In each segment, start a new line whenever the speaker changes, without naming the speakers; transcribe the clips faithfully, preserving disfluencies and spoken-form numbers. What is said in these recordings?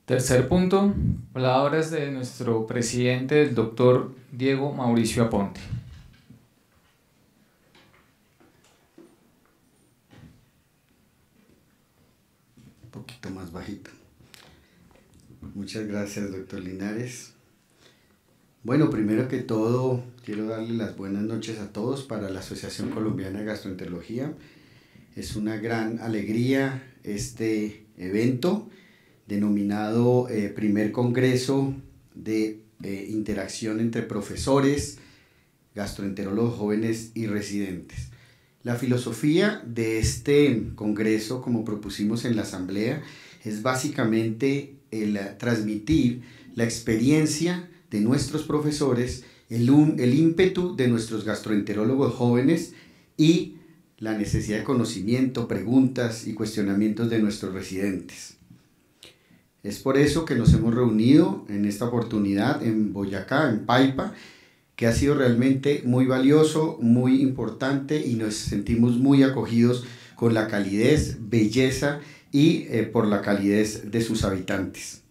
Tercer punto, palabras de nuestro presidente, el doctor Diego Mauricio Aponte.
Un poquito más bajito. Muchas gracias, doctor Linares. Bueno, primero que todo, quiero darle las buenas noches a todos para la Asociación Colombiana de Gastroenterología. Es una gran alegría este evento denominado eh, Primer Congreso de eh, Interacción entre Profesores, Gastroenterólogos Jóvenes y Residentes. La filosofía de este congreso, como propusimos en la asamblea, es básicamente el transmitir la experiencia de nuestros profesores, el, un, el ímpetu de nuestros gastroenterólogos jóvenes y la necesidad de conocimiento, preguntas y cuestionamientos de nuestros residentes. Es por eso que nos hemos reunido en esta oportunidad en Boyacá, en Paipa, que ha sido realmente muy valioso, muy importante y nos sentimos muy acogidos con la calidez, belleza y eh, por la calidez de sus habitantes.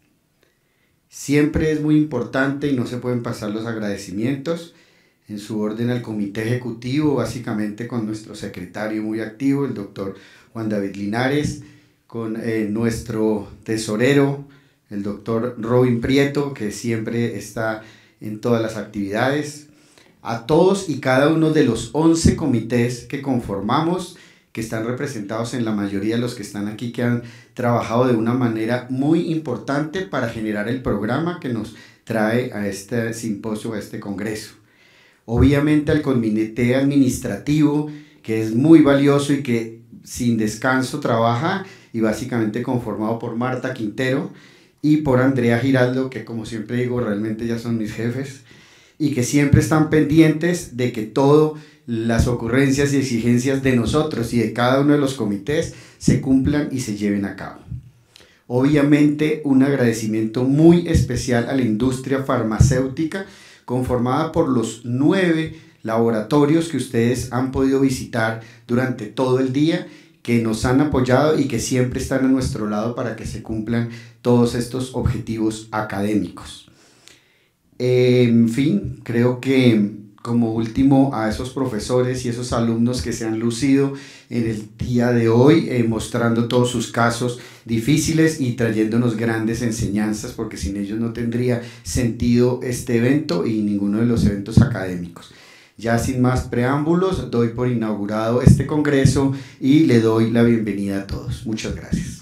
Siempre es muy importante y no se pueden pasar los agradecimientos en su orden al comité ejecutivo, básicamente con nuestro secretario muy activo, el doctor Juan David Linares, con eh, nuestro tesorero, el doctor Robin Prieto, que siempre está en todas las actividades, a todos y cada uno de los once comités que conformamos, que están representados en la mayoría de los que están aquí, que han trabajado de una manera muy importante para generar el programa que nos trae a este simposio, a este congreso. Obviamente al comité administrativo, que es muy valioso y que sin descanso trabaja, y básicamente conformado por Marta Quintero y por Andrea Giraldo, que como siempre digo, realmente ya son mis jefes, y que siempre están pendientes de que todas las ocurrencias y exigencias de nosotros y de cada uno de los comités se cumplan y se lleven a cabo. Obviamente un agradecimiento muy especial a la industria farmacéutica, conformada por los nueve laboratorios que ustedes han podido visitar durante todo el día, que nos han apoyado y que siempre están a nuestro lado para que se cumplan todos estos objetivos académicos. En fin, creo que como último a esos profesores y esos alumnos que se han lucido en el día de hoy, eh, mostrando todos sus casos difíciles y trayéndonos grandes enseñanzas, porque sin ellos no tendría sentido este evento y ninguno de los eventos académicos. Ya sin más preámbulos, doy por inaugurado este congreso y le doy la bienvenida a todos. Muchas gracias.